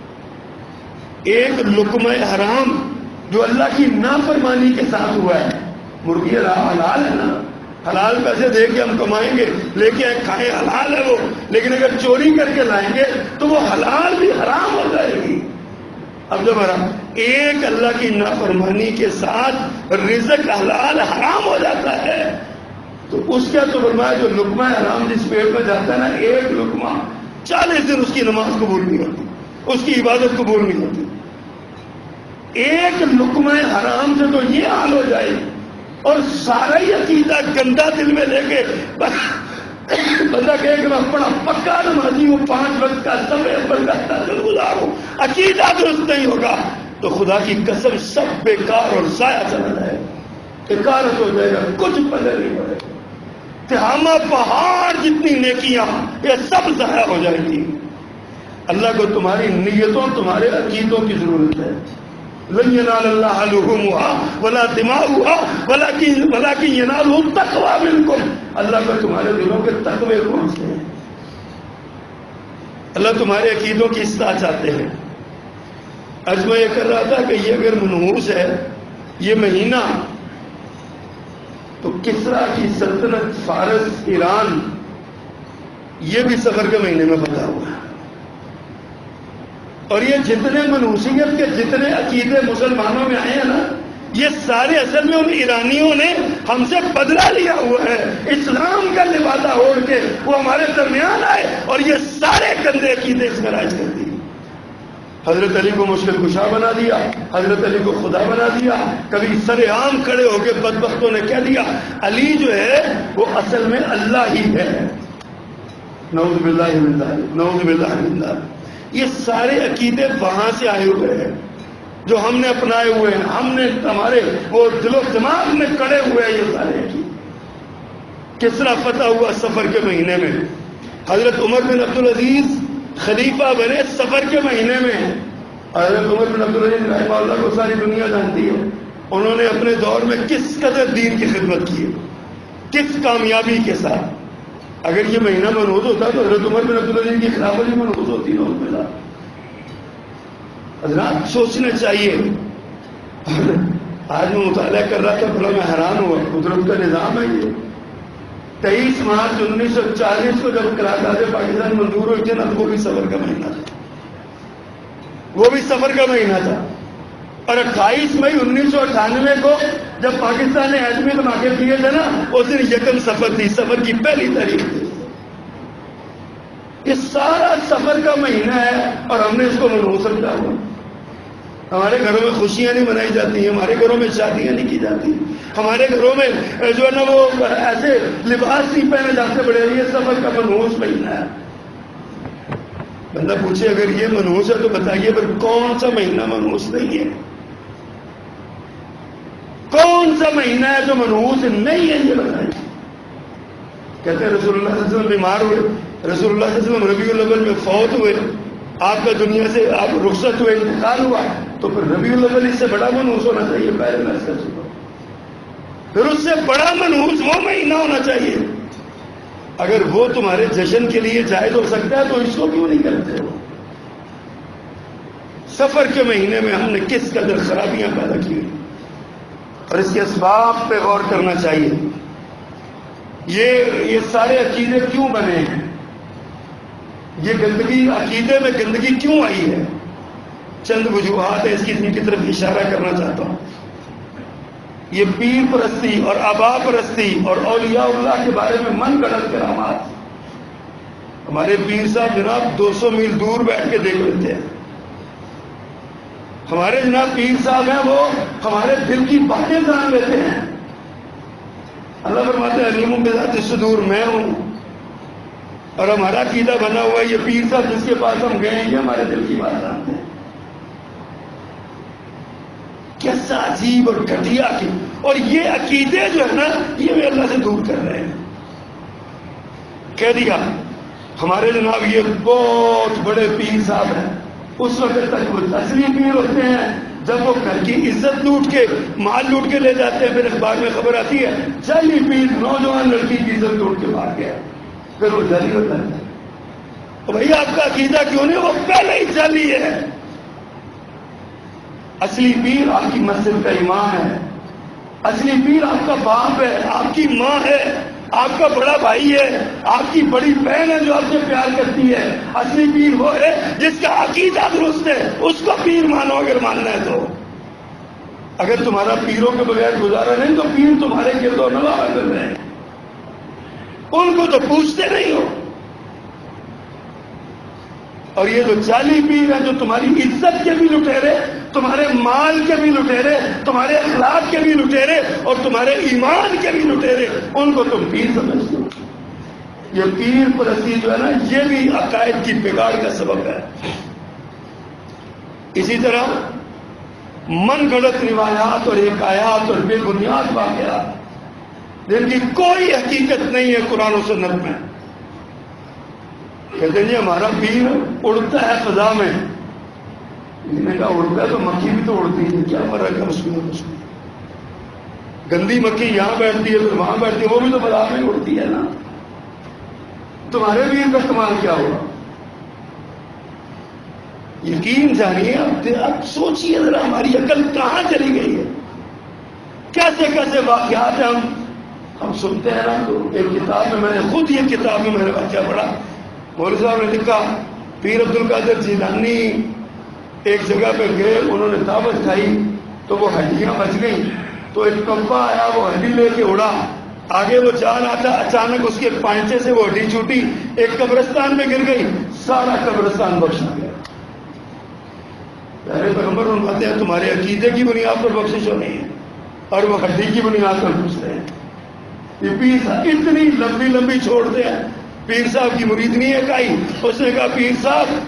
ایک لقمہ حرام جو اللہ کی نافرمانی کے ساتھ ہوا ہے، مرغی حلال ہے نا، حلال پیسے دے کے ہم کمائیں گے، لے کے کھائیں، حلال ہے وہ، لیکن اگر چوری کر کے لائیں گے تو وہ حلال بھی حرام ہو جائے گی۔ اب جب ایک اللہ کی نافرمانی کے ساتھ رزق حلال حرام ہو جاتا ہے تو اس کا تو فرمایا جو لقمہ حرام جس پیٹ میں جاتا ہے نا، ایک لقمہ 40 دن اس کی نماز قبول نہیں ہوتی، اس کی عبادت قبول نہیں ہوتی۔ ایک لقمہ حرام سے تو یہ حال ہو جائے اور سارا ہی عقیدہ گندا دل میں لے کے بندہ کہے کہ میں بڑا پکا نمازی ہوں، 5 وقت کا سب گزار ہوں، عقیدہ درست نہیں ہوگا تو خدا کی قسم سب بیکار اور ضائع چلا جائے، بیکارت ہو جائے گا، کچھ پتہ نہیں پڑے گا، تہامہ پہاڑ جتنی نیکیاں یہ سب ضائع ہو جائیں گی۔ اللہ کو تمہاری نیتوں، تمہارے عقیدوں کی ضرورت ہے۔ لن ينال الله لحومها ولا دماؤها ولكن يناله التقوى منكم، اللہ کو تمہارے دلوں کے تقوی پہنچتے ہیں، اللہ تمہارے عقیدوں کی اصلاح چاہتے ہیں۔ آج میں یہ کر رہا تھا کہ یہ اگر منحوس ہے یہ مہینہ تو کسرا کی سلطنت فارس ایران یہ بھی سفر کے مہینے میں بنا ہوا ہے، اور یہ جتنے منحوسیت کے جتنے عقیدے مسلمانوں میں آئے ہیں نا، یہ سارے اصل میں ان ایرانیوں نے ہم سے بدلہ لیا ہوا ہے، اسلام کا لبادہ اوڑھ کے وہ ہمارے درمیان آئے اور یہ سارے گندے عقیدے اس میں رائج کر دیے۔ حضرت علی کو مشکل کشا بنا دیا، حضرت علی کو خدا بنا دیا، کبھی سر عام کھڑے ہو کے بدبختوں نے کہہ دیا علی جو ہے وہ اصل میں اللہ ہی ہے، نعوذ باللہ من ذلک، نعوذ باللہ من ذلک۔ یہ سارے عقیدے وہاں سے آئے ہوئے ہیں جو ہم نے اپنائے ہوئے ہیں، ہم نے ہمارے وہ دل و دماغ میں کڑے ہوئے ہیں یہ سارے عقیدے۔ کس طرح فتح ہوا سفر کے مہینے میں؟ حضرت عمر بن عبدالعزیز خلیفہ بنے سفر کے مہینے میں۔ حضرت عمر بن عبدالعزیز رحمہ اللہ کو ساری دنیا جانتی ہے، انہوں نے اپنے دور میں کس قدر دین کی خدمت کی، کس کامیابی کے ساتھ۔ اگر یہ مہینہ منحوس ہوتا تو حضرت عمر بن عبدالعزیز کی خلافت بھی منحوس ہوتی ہے۔ حضرات سوچنا چاہیے۔ آج میں مطالعہ کر رہا تھا، بڑا میں حیران ہوا، قدرت کا نظام ہے یہ۔ 23 مارچ 1940 کو جب قرارداد پاکستان منظور ہوئی تھی نا، تو وہ بھی سفر کا مہینہ تھا، وہ بھی سفر کا مہینہ تھا۔ اور 28 مئی 1998 کو جب پاکستان نے ایٹمی دھماکے کیے تھے نا، اس دن یکم سفر تھی، سفر کی پہلی تاریخ تھی۔ یہ سارا سفر کا مہینہ ہے اور ہم نے اس کو منحوس رکھا ہوا۔ ہمارے گھروں میں خوشیاں نہیں منائی جاتی ہیں، ہمارے گھروں میں شادیاں نہیں کی جاتی، ہمارے گھروں میں جو ہے نا وہ ایسے لباس نہیں پہنے جاتے بڑے، یہ سفر کا منحوس مہینہ ہے۔ بندہ پوچھے اگر یہ منحوس ہے تو بتائیے پھر کون سا مہینہ منحوس نہیں ہے؟ کون سا مہینہ ہے جو منحوس نہیں ہے؟ یہ بتائیے۔ کہتے ہیں رسول اللہ صلی اللہ علیہ وسلم بیمار ہوئے، رسول اللہ صلی اللہ علیہ وسلم ربیع الاول میں فوت ہوئے، آپ کا دنیا سے آپ رخصت ہوئے، انتقال ہوا، تو پھر ربیع الاول اس سے بڑا منحوس ہونا چاہیے، پہلے میں کر چکا ہوں، پھر اس سے بڑا منحوس وہ مہینہ ہونا چاہیے۔ اگر وہ تمہارے جشن کے لیے جائز ہو سکتا ہے تو اس کو کیوں نہیں کرتے ہو؟ سفر کے مہینے میں ہم نے کس قدر خرابیاں پیدا کی اور اس کے اسباب پہ غور کرنا چاہیے۔ یہ سارے عقیدے کیوں بنے ہیں؟ یہ گندگی عقیدے میں گندگی کیوں آئی ہے؟ چند وجوہات ہیں، اس کی طرف اشارہ کرنا چاہتا ہوں۔ یہ پیر پرستی اور آبا پرستی اور اولیاء اللہ کے بارے میں من گھڑت کرامات، ہمارے پیر صاحب جناب 200 میل دور بیٹھ کے دیکھ لیتے ہیں، ہمارے جناب پیر صاحب ہیں وہ ہمارے دل کی باتیں جان لیتے ہیں۔ اللہ فرماتے ہیں علیم بذات الصدور، میں ہوں، اور ہمارا عقیدہ بنا ہوا ہے یہ پیر صاحب جس کے پاس ہم گئے ہیں یہ ہمارے دل کی بات جانتے ہیں۔ کیسا عجیب اور گھٹیا کی، اور یہ عقیدے جو ہے نا یہ بھی اللہ سے دور کر رہے ہیں۔ کہہ دیا ہمارے جناب یہ بہت بڑے پیر صاحب ہیں، اس وقت تک وہ اصلی پیر ہوتے ہیں جب وہ گھر کی عزت لوٹ کے مال لوٹ کے لے جاتے ہیں، پھر اخبار میں خبر آتی ہے جعلی پیر نوجوان لڑکی کی عزت لوٹ کے بھاگ گیا، پھر وہ جعلی ہوتا ہے۔ اور بھائی آپ کا عقیدہ کیوں نہیں؟ وہ پہلے ہی جعلی ہے۔ اصلی پیر آپ کی مسجد کا امام ہے، اصلی پیر آپ کا باپ ہے، آپ کی ماں ہے، آپ کا بڑا بھائی ہے، آپ کی بڑی بہن ہے جو آپ سے پیار کرتی ہے. اصلی پیر وہ ہے جس کا عقیدہ درست ہے، اس کو پیر مانو اگر ماننا ہے تو. اگر تمہارا پیروں کے بغیر گزارا نہیں تو پیر تمہارے گرد و نواح کر رہے ہیں، ان کو تو پوچھتے نہیں ہو. اور یہ جو جعلی پیر ہیں جو تمہاری عزت کے بھی لٹیرے، تمہارے مال کے بھی لٹیرے، تمہارے اخلاق کے بھی لٹیرے اور تمہارے ایمان کے بھی لٹیرے، ان کو تم پیر سمجھتے ہو. یہ پیر پرستی جو ہے نا، یہ بھی عقائد کی بگاڑ کا سبب ہے. اسی طرح من گھڑت روایات اور حکایات اور بے بنیاد واقعات جن کی کوئی حقیقت نہیں ہے قرآن و سنت میں. کہتے ہیں جی ہمارا پیر اڑتا ہے فضا میں. نے کہا اڑتا ہے تو مکھی بھی تو اڑتی ہے، کیا فرق ہے اس میں؟ گندی مکھی یہاں بیٹھتی ہے پھر وہاں بیٹھتی ہے، وہ بھی تو فضا میں اڑتی ہے نا. تمہارے پیر کا کمال کیا ہوگا؟ یقین جانیے. اب سوچیے ذرا ہماری عقل کہاں چلی گئی ہے. کیسے کیسے واقعات ہیں ہم سنتے ہیں نا. تو ایک کتاب میں نے خود یہ کتاب میں نے واقعہ پڑھا. مولوی صاحب نے لکھا پیر عبد القادر جیلانی ایک جگہ پہ گئے، انہوں نے دعوت کھائی تو وہ ہڈیاں بچ گئیں. تو ایک کبا آیا، وہ ہڈی لے کے اڑا، آگے وہ جا رہا تھا، اچانک اس کے پانچے سے وہ ہڈی چھوٹی، ایک قبرستان میں گر گئی، سارا قبرستان بخشا گیا. پہلے پیغمبر فرماتے ہیں تمہارے عقیدے کی بنیاد پر بخشش ہو نہیں ہے، اور وہ ہڈی کی بنیاد پر پوچھتے ہیں. یہ پیر صاحب اتنی لمبی لمبی چھوڑتے ہیں. پیر صاحب کی مریدنی ہے کائی، اس نے کہا پیر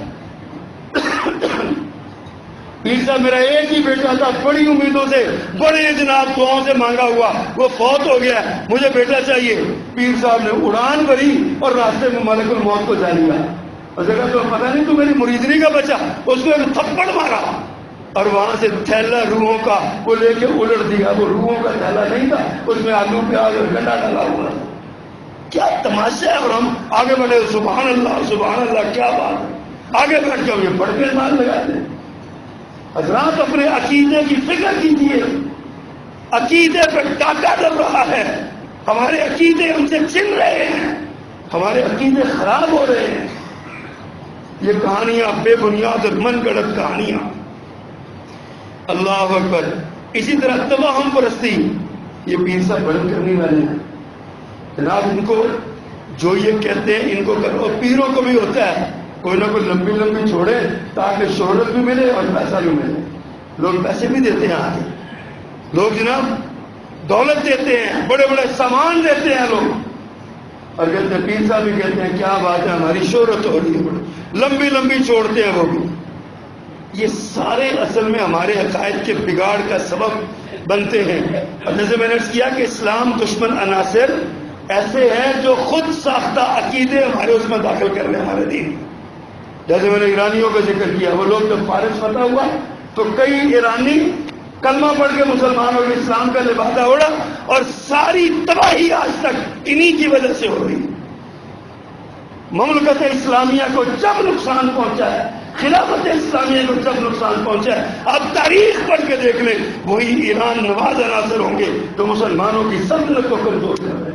صاحب میرا ایک ہی بیٹا تھا، بڑی امیدوں سے، بڑے جناب دعاؤں سے مانگا ہوا، وہ فوت ہو گیا، مجھے بیٹا چاہیے. پیر صاحب نے اڑان بھری اور راستے میں ملک الموت کو جا لیا. اس نے کہا تو پتہ نہیں تو میری مریدنی کا بچہ. اس کو ایک تھپڑ مارا اور وہاں سے تھیلا روحوں کا وہ لے کے الٹ دیا. وہ روحوں کا تھیلا نہیں تھا، اس میں آلو پیاز اور گنڈا ڈالا ہوا تھا. کیا تماشا ہے. اور ہم آگے بڑھے، سبحان اللہ سبحان اللہ، کیا بات ہے. آگے بیٹھ کے ہم یہ بڑھ کے مان لگاتے ہیں. حضرات اپنے عقیدے کی فکر کیجیے. عقیدے پہ ڈاکہ ڈل رہا ہے. ہمارے عقیدے ہم سے چھن رہے ہیں، ہمارے عقیدے خراب ہو رہے ہیں. یہ کہانیاں بے بنیاد اور من گڑت کہانیاں. اللہ اکبر. اسی طرح توہم پرستی، یہ پیر صاحب بڑھ کرنے والے ہیں جناب. ان کو جو یہ کہتے ہیں ان کو کرو. اور پیروں کو بھی ہوتا ہے کوئی نہ کوئی لمبی لمبی چھوڑے تاکہ شہرت بھی ملے اور پیسہ بھی ملے. لوگ پیسے بھی دیتے ہیں آگے، لوگ جناب دولت دیتے ہیں، بڑے بڑے سامان دیتے ہیں لوگ، اور کہتے ہیں پیر صاحب بھی کہتے ہیں کیا بات ہے ہماری شہرت ہو رہی ہے. لمبی لمبی چھوڑتے ہیں وہ بھی. یہ سارے اصل میں ہمارے عقائد کے بگاڑ کا سبب بنتے ہیں. اور جیسے میں نے عرض کیا کہ اسلام دشمن عناصر ایسے ہیں جو خود ساختہ عقیدے ہمارے اس میں داخل کر رہے ہیں ہمارے دین. جیسے میں نے ایرانیوں کا ذکر کیا، وہ لوگ جب فارس فتح ہوا تو کئی ایرانی کلمہ پڑھ کے مسلمان اور اسلام کا لبادہ اڑا، اور ساری تباہی آج تک انہی کی وجہ سے ہو رہی. مملکت اسلامیہ کو جب نقصان پہنچا ہے، خلافت اسلامیہ کو جب نقصان پہنچا ہے، آپ تاریخ پڑھ کے دیکھ لیں، وہی ایران نواز عناصر ہوں گے جو مسلمانوں کی سلطنت کو کمزور کر رہے ہیں.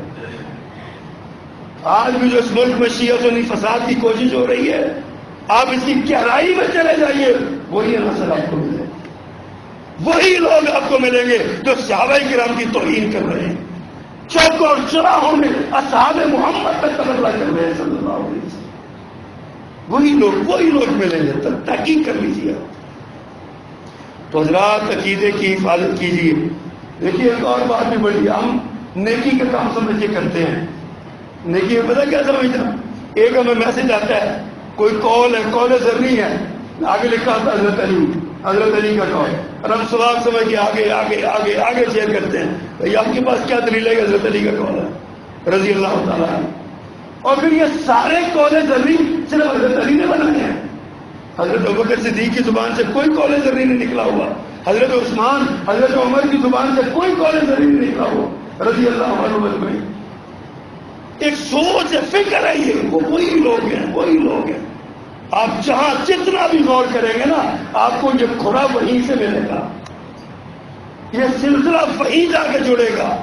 آج بھی جو اس ملک میں شیعہ سنی فساد کی کوشش ہو رہی ہے، آپ اس کی گہرائی میں چلے جائیے، وہی عناصر آپ کو ملے، وہی لوگ آپ کو ملیں گے جو صحابہ کرام کی توہین کر رہے ہیں، چوکوں اور چوراہوں میں اصحاب محمد کا تبادلہ کر رہے ہیں صلی اللہ علیہ وسلم. وہی لوگ ملیں گے. تحقیق کر لیجیے. تو حضرات عقیدے کی حفاظت کیجیے. دیکھیے ایک اور بات بھی بڑی، ہم نیکی کا کام سمجھ کے کرتے ہیں. نیکی میں پتہ کیا سمجھتا، ایک ہمیں میسج آتا ہے، کوئی کال ہے، کال ضروری ہے، آگے لکھا ہوتا حضرت علی کا کال، اور ہم سوال سمجھ کے آگے آگے آگے آگے شیئر کرتے ہیں. بھائی آپ کے پاس کیا دلیل ہے کہ حضرت علی کا کال ہے رضی اللہ تعالیٰ عنہ؟ اور پھر یہ سارے کال ضروری صرف حضرت علی نے بنائے ہیں. حضرت ابوبکر صدیق کی زبان سے کوئی کال ضروری نہیں نکلا ہوا، حضرت عثمان حضرت عمر کی زبان سے کوئی کال ضروری نہیں نکلا ہوا رضی اللہ عنہ اجمعین. ایک سوچ ہے، فکر ہے، یہ وہی لوگ ہیں. آپ جہاں جتنا بھی غور کریں گے نا، آپ کو یہ کھرا وہیں سے ملے گا، یہ سلسلہ وہیں جا کے جڑے گا.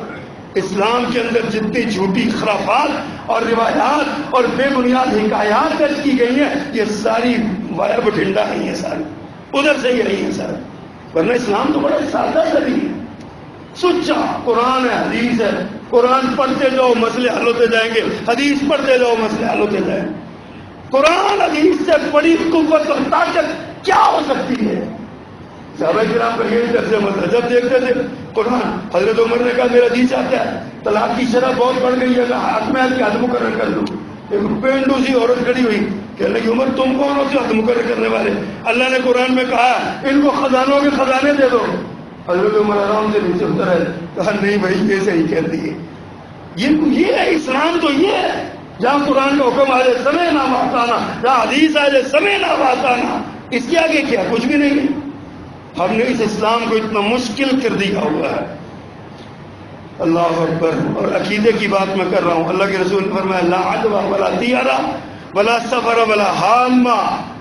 اسلام کے اندر جتنی جھوٹی خرافات اور روایات اور بے بنیاد حکایات درج کی گئی ہیں یہ ساری وایا بٹھنڈا نہیں ہے، ساری ادھر سے ہی رہی ہیں ساری، ورنہ اسلام تو بڑا سادہ سری ہے، سچا قرآن ہے، حدیث ہے، قرآن پڑھتے جاؤ مسئلے حل ہوتے جائیں گے، حدیث پڑھتے جاؤ مسئلے حل ہوتے جائیں گے۔ قرآن حدیث سے بڑی قوت اور طاقت کیا ہو سکتی ہے؟ صحابہ کرام کا یہی درس عمل تھا، جب دیکھتے تھے قرآن، حضرت عمر نے کہا میرا جی چاہتا ہے طلاق کی شرح بہت بڑھ گئی ہے، حق میں کی حد مقرر کر دوں۔ ایک پینڈو سی عورت کھڑی ہوئی، کہنے لگی عمر تم کون ہو حد مقرر کرنے والے؟ اللہ نے قرآن میں کہا ان کو خزانوں کے خزانے دے دو۔ حضرت عمر آرام سے نیچے اتر آئے، کہا نہیں بھائی یہ صحیح کہہ دیے، یہ ہے اسلام، تو یہ ہے جہاں قرآن کا حکم آ جائے سمے نہ واتانا، جہاں حدیث آ جائے سمے نہ واتانا، اس کے آگے کیا کچھ بھی نہیں ہے۔ ہم نے اس اسلام کو اتنا مشکل کر دیا ہوا ہے، اللہ اکبر۔ اور عقیدے کی بات میں کر رہا ہوں، اللہ کے رسول نے فرمایا لا عدوى ولا طیرہ ولا سفر ولا حامہ،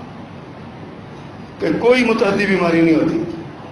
کہ کوئی متعدی بیماری نہیں ہوتی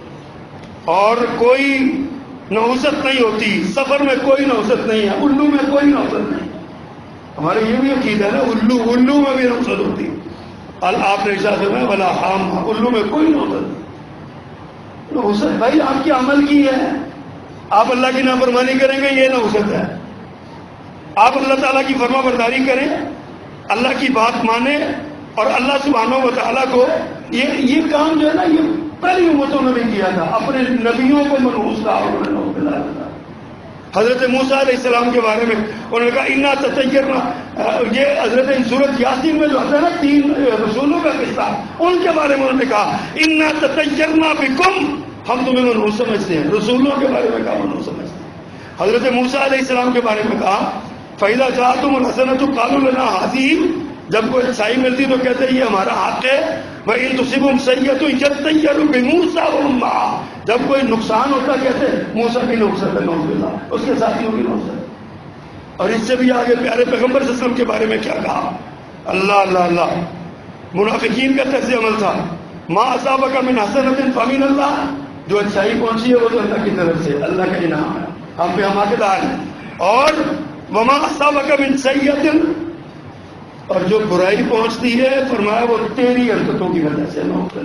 اور کوئی نحوست نہیں ہوتی، سفر میں کوئی نحوست نہیں ہے، الو میں کوئی نحوست نہیں۔ ہمارے یہ بھی عقیدہ ہے نا، الو میں بھی نحوست ہوتی ہے، آپ نے ارشاد فرمایا ولا حامہ، الو میں کوئی نحوست نہیں۔ نحوست بھائی آپ کے عمل کی ہے، آپ اللہ کی نافرمانی کریں گے یہ نحوست ہے، آپ اللہ تعالیٰ کی فرما برداری کریں، اللہ کی بات مانیں اور اللہ سبحانہ و تعالیٰ کو یہ کام جو ہے نا یہ پہلی امتوں نے بھی کیا تھا، اپنے نبیوں کو منحوس کہا انہوں نے۔ حضرت موسیٰ علیہ السلام کے بارے میں انہوں نے کہا انا تطیرنا، یہ حضرت سورۃ یاسین میں جو آتا ہے نا 3 رسولوں کا قصہ، ان کے بارے میں انہوں نے کہا انا تطیرنا بکم، ہم تمہیں منحوس سمجھتے ہیں، رسولوں کے بارے میں کہا منحوس سمجھتے ہیں۔ حضرت موسیٰ علیہ السلام کے بارے میں کہا فَإِذَا جَاءَتْهُمُ الْحَسَنَةُ قَالُوا لَنَا هَٰذِهِ، جب کوئی اچھائی ملتی تو کہتے ہیں یہ ہمارا حق ہے، وَإِن تُصِبْهُمْ سَيِّئَةٌ يَطَّيَّرُوا بِمُوسَىٰ وَمَن مَّعَهُ، جب کوئی نقصان ہوتا کہتے ہیں موسیٰ کی نقصان ہے، نعوذ باللہ، اس کے ساتھیوں کی نقصان۔ اور اس سے بھی آگے پیارے پیغمبر صلی اللہ علیہ وسلم کے بارے میں کیا کہا، اللہ اللہ اللہ، منافقین کا طرز عمل تھا، مَا أَصَابَكَ مِنْ حَسَنَةٍ فَمِنَ اللَّهِ، جو اچھائی پہنچی ہے وہ تو اللہ کی طرف سے، اللہ کا انعام ہے، ہم پہ ہم حقدار ہیں۔ اور وَمَا أَصَابَكَ مِنْ سَيِّئَةٍ، اور جو برائی پہنچتی ہے فرمایا وہ تیری حرکتوں کی وجہ سے،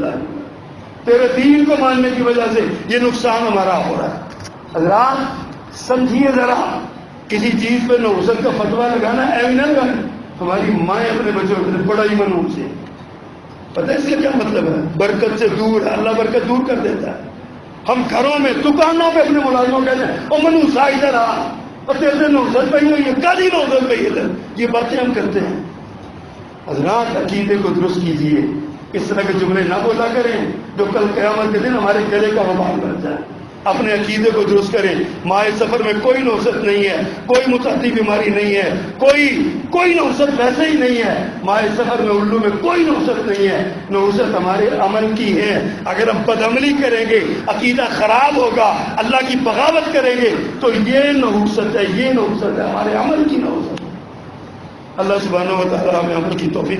تیرے دین کو ماننے کی وجہ سے یہ نقصان ہمارا ہو رہا ہے۔ حضرات سمجھیے ذرا، کسی چیز پہ نحوست کا فتویٰ لگانا ایوی نہ لگانا۔ ہماری مائیں اپنے بچوں کو بڑا ہی منحوس ہے، پتہ ہے اس کا کیا مطلب ہے؟ برکت سے دور ہے، اللہ برکت دور کر دیتا ہے۔ ہم گھروں میں دکانوں پہ اپنے ملازموں کہتے ہیں او منحوسا ادھر آ، اور تیرے نحوست پہ ہوئی ہے، کدی نحوست پہ ادھر، یہ باتیں ہم کرتے ہیں۔ حضرات عقیدے کو درست کیجیے، اس طرح کے جملے نہ بولا کریں جو کل قیامت کے دن ہمارے گلے کا وبال بن جائے۔ اپنے عقیدے کو درست کریں، مائع سفر میں کوئی نحوست نہیں ہے، کوئی متعدی بیماری نہیں ہے، کوئی نحوست ویسے ہی نہیں ہے، مائع سفر میں الو میں کوئی نحوست نہیں ہے، نحوست ہمارے عمل کی ہے۔ اگر ہم بدعملی کریں گے، عقیدہ خراب ہوگا، اللہ کی بغاوت کریں گے تو یہ نحوست ہے، یہ نحوست ہے ہمارے عمل کی نحوست۔ اللہ سبحانہ و تعالیٰ ہمیں عمل کی توفیق